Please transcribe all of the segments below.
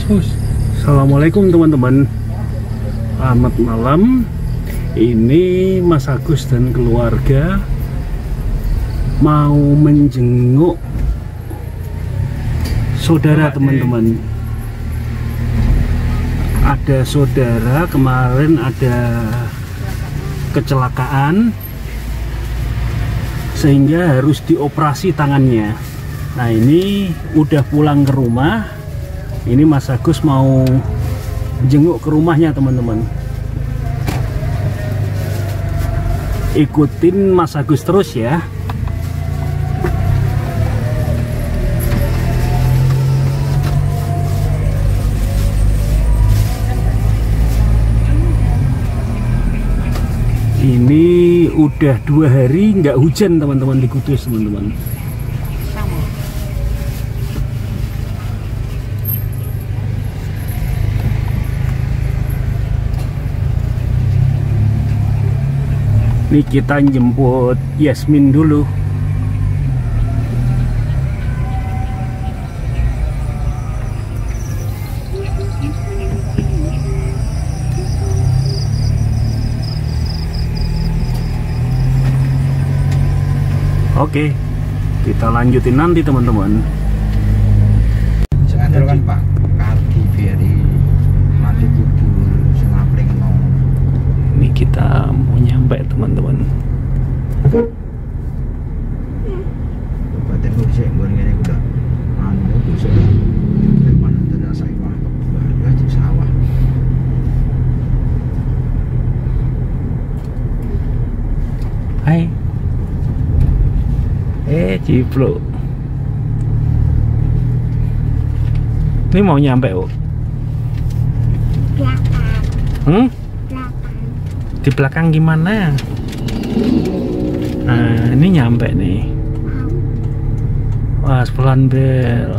Assalamualaikum teman-teman, selamat malam. Ini Mas Agus dan keluarga mau menjenguk saudara teman-teman. Ada saudara kemarin ada kecelakaan sehingga harus dioperasi tangannya. Nah ini udah pulang ke rumah. Ini Mas Agus mau jenguk ke rumahnya teman-teman. Ikutin Mas Agus terus ya. Ini udah 2 hari nggak hujan teman-teman di Kudus teman-teman. Ini kita jemput Yasmin dulu. Oke, kita lanjutin nanti teman-teman. Saya kan Pak Kardi Ferry mati kubur sengapling mau. Ini kita mau nyampe teman-teman. Kabupaten Gresik ngene udah anu bisa mana tidak saya mah di sawah. Hai. Ciplo. Ini mau nyampe, Bu? Belakang. Belakang. Di belakang gimana? Nah, ini nyampe nih. Wah, pelan bel.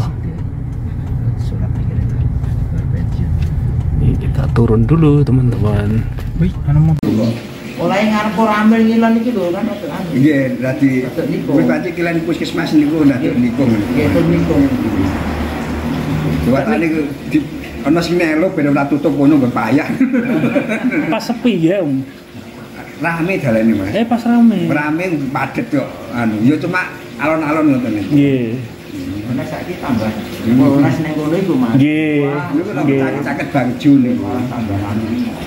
Surat pensiun. Ini kita turun dulu, teman-teman. Wih, ana mau oleh ngarep ora ambil ngilan iki lho kan anu. Nggih, dadi wis pati kilen puskesmas niku ndadak niku. Nggih, tur niku. Buatane di ana sing melu ben ora tutup kono nggon payah. Pas sepi ya, Om. Rame dalane, Mas. Pas rame. Rame padet kok anu. Ya cuma alon-alon ngoten iki. Nggih. Nek saiki tambah. Polas ning kono iku, Mas. Nggih. Niku caket bangju niku tambahan.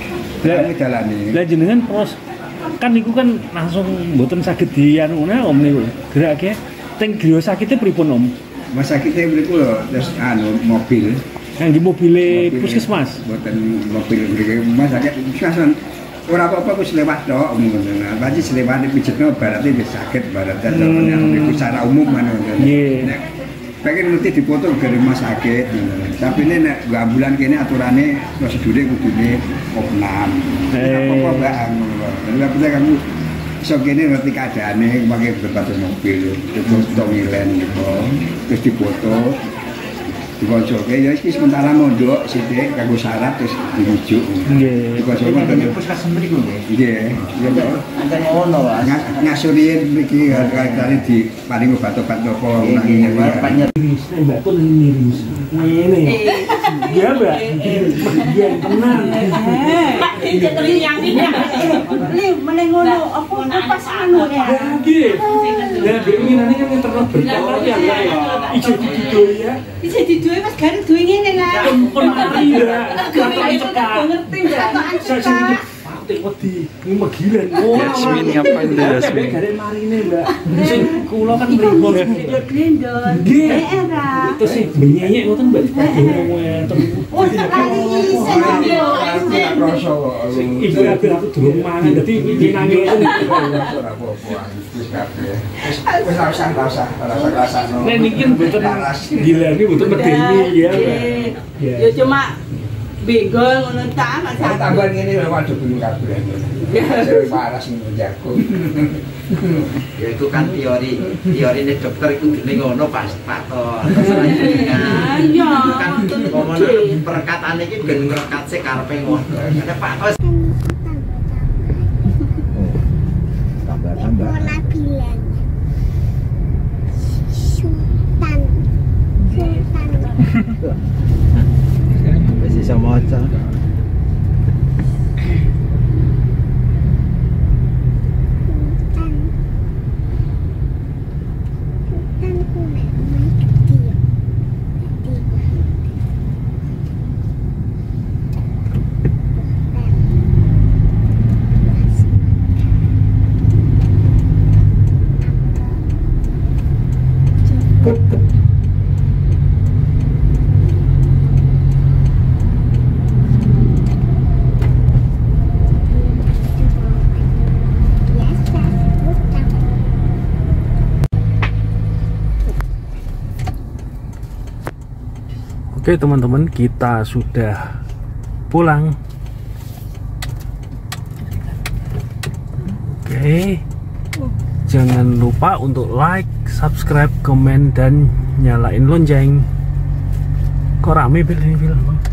Lah jenengan pros kan niku kan langsung mboten saged dianu Om niku. Gerake teng griya sakite pripun Om? Mas sakite mriku lho terus anu mobil. Kangge mobile puskesmas. Mboten mobil mriki Mas sakit puskesmas. Ora apa-apa wis lewat tok ngono. Nah, pasti selewat pijetno barate wis saged barate niku secara umum ngono. Nggih. Pengen ngerti dipoto dari rumah sakit, tapi ini nek ambulan kene aturane prosedure kudune opnam. Apa-apa bang, nggak bisa kamu iso kene ngerti keadaane pakai berbagai mobil, terus tongilen gitu, terus dipoto, dikonsulke ya iki sementara mondok sithik kanggo syarat terus dirujuk. Nggih. Dikonsulke ten puskesmas mriku nggih. Nggih. Ya kok anten ngono Mas. Ngasurin mriki kali di paling obat-obat napa nang banyak Mbak pun miris. Ngene ya. Iya, Mbak. Iya, tenan. Iki teriyang iki. Li meneng ngono apa pas anu ya. Nggih. Lah ngene kan terus berkala ya. Ijo diduwe ya. Ijo diduwe Mas gareng duwe ngene lah. Pun mari ya. Ngerti Mbak. Wedi ini megilan. Yasmin ngapain tuh Yasmin? Garek marine, Mbak. Sing kula kan mripun. Gendon. Nggih. Itu sih benyek ngoten, Mbak. Oh, sekali isih yo. Ibu aku durung mangan dadi pinange ora apa-apa. Wis kabeh. Wis ora usah Nek niki mboten gila iki mboten medeni ya, Mbak. Ya cuma bego ngono ta Mas. Tambah ngene lho waduh bingung kabeh. Saya paras ngono jago. Ya itu kan teorine dokter iku dene ngono pas Pak to. Iya. Kan ngomong perkatane iki ben ngrekat sik karepe ngono. Nek Pak to tambah-tambah. Bola bilang Sultan. bisa maca. Oke teman-teman, kita sudah pulang. Oke, jangan lupa untuk like, subscribe, komen, dan nyalain lonceng. Kok rame Bil ini Bil?